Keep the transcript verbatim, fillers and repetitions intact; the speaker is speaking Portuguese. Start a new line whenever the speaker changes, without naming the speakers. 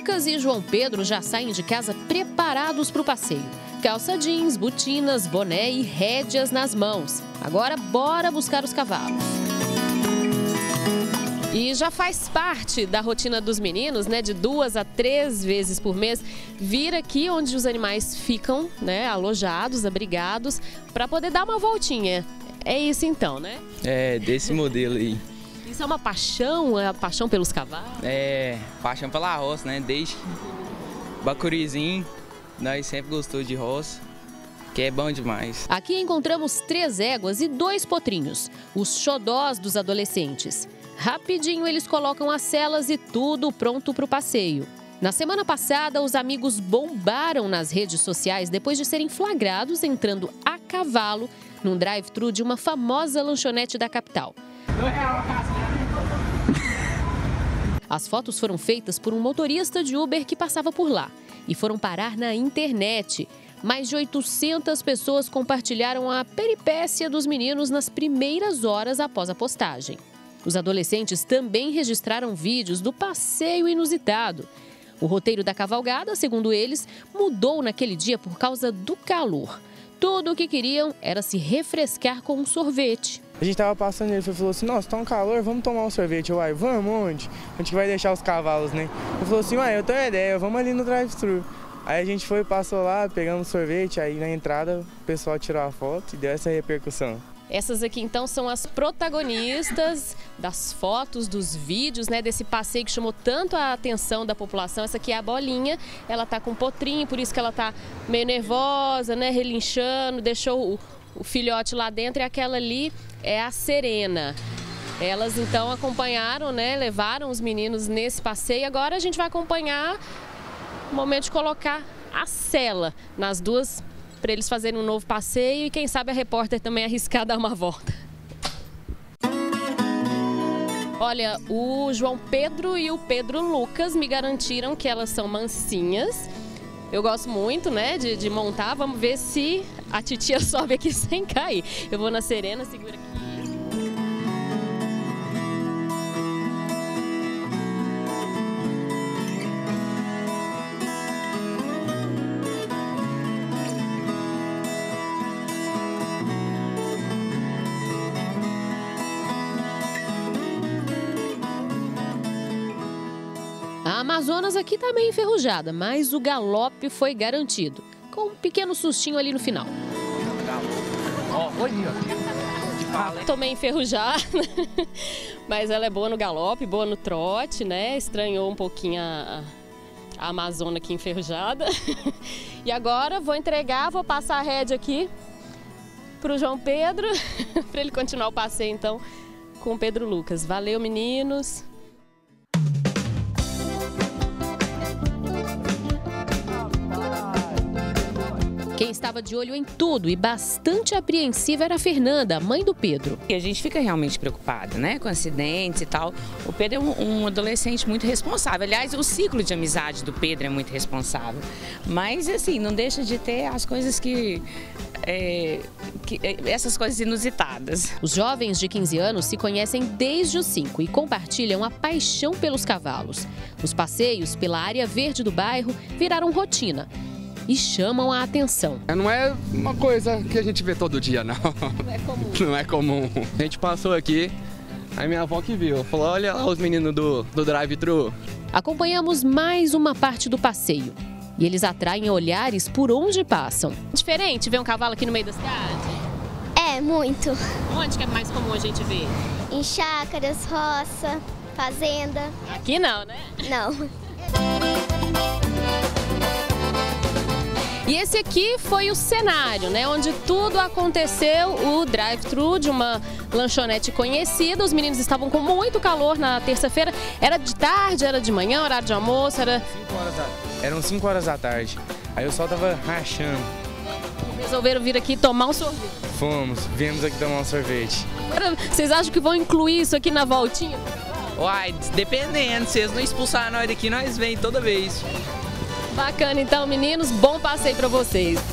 Lucas e João Pedro já saem de casa preparados para o passeio. Calça jeans, botinas, boné e rédeas nas mãos. Agora, bora buscar os cavalos. E já faz parte da rotina dos meninos, né, de duas a três vezes por mês, vir aqui onde os animais ficam, né, alojados, abrigados, para poder dar uma voltinha. É isso então, né?
É, desse modelo aí.
Isso é uma paixão, é a paixão pelos cavalos?
É, paixão pela roça, né? Desde Bacurizinho, nós sempre gostou de roça, que é bom demais.
Aqui encontramos três éguas e dois potrinhos, os xodós dos adolescentes. Rapidinho eles colocam as selas e tudo pronto para o passeio. Na semana passada, os amigos bombaram nas redes sociais depois de serem flagrados entrando a cavalo num drive-thru de uma famosa lanchonete da capital. As fotos foram feitas por um motorista de Uber que passava por lá e foram parar na internet. Mais de oitocentas pessoas compartilharam a peripécia dos meninos nas primeiras horas após a postagem. Os adolescentes também registraram vídeos do passeio inusitado. O roteiro da cavalgada, segundo eles, mudou naquele dia por causa do calor. Tudo o que queriam era se refrescar com um sorvete.
A gente tava passando e ele falou assim, nossa, tá um calor, vamos tomar um sorvete. Eu, uai, vamos onde? Onde que vai deixar os cavalos, né? Ele falou assim, uai, eu tenho uma ideia, vamos ali no drive-thru. Aí a gente foi, passou lá, pegamos sorvete, aí na entrada o pessoal tirou a foto e deu essa repercussão.
Essas aqui, então, são as protagonistas das fotos, dos vídeos, né, desse passeio que chamou tanto a atenção da população. Essa aqui é a Bolinha, ela tá com um potrinho, por isso que ela tá meio nervosa, né, relinchando, deixou o, o filhote lá dentro, e aquela ali é a Serena. Elas, então, acompanharam, né, levaram os meninos nesse passeio. Agora a gente vai acompanhar o momento de colocar a sela nas duas, para eles fazerem um novo passeio e quem sabe a repórter também arriscar dar uma volta. Olha, o João Pedro e o Pedro Lucas me garantiram que elas são mansinhas. Eu gosto muito, né, de, de montar. Vamos ver se a titia sobe aqui sem cair. Eu vou na Serena, segura aqui. A Amazonas aqui tá meio enferrujada, mas o galope foi garantido, com um pequeno sustinho ali no final. Tô meio enferrujada, mas ela é boa no galope, boa no trote, né? Estranhou um pouquinho a, a Amazônia aqui enferrujada. E agora vou entregar, vou passar a rédea aqui pro João Pedro, para ele continuar o passeio então com o Pedro Lucas. Valeu, meninos! Quem estava de olho em tudo e bastante apreensiva era a Fernanda, mãe do Pedro.
E a gente fica realmente preocupada, né, com acidentes e tal. O Pedro é um, um adolescente muito responsável. Aliás, o ciclo de amizade do Pedro é muito responsável. Mas, assim, não deixa de ter as coisas que... É, que essas coisas inusitadas.
Os jovens de quinze anos se conhecem desde os cinco e compartilham a paixão pelos cavalos. Os passeios pela área verde do bairro viraram rotina e chamam a atenção.
Não é uma coisa que a gente vê todo dia, não.
Não é comum.
Não é comum. A gente passou aqui, aí minha avó que viu, falou, olha lá os meninos do, do drive-thru.
Acompanhamos mais uma parte do passeio e eles atraem olhares por onde passam. Diferente ver um cavalo aqui no meio da cidade?
É, muito.
Onde que é mais comum a gente ver?
Em chácaras, roça, fazenda.
Aqui não, né?
Não.
E esse aqui foi o cenário, né, onde tudo aconteceu, o drive-thru de uma lanchonete conhecida. Os meninos estavam com muito calor na terça-feira. Era de tarde, era de manhã, horário de almoço, era...
cinco horas da... Eram cinco horas da tarde, aí o sol tava rachando.
Resolveram vir aqui tomar um sorvete.
Fomos, viemos aqui tomar um sorvete.
Agora, vocês acham que vão incluir isso aqui na voltinha?
Uai, dependendo, se eles não expulsarem nós daqui, nós vem toda vez.
Bacana, então, meninos, bom passeio para vocês.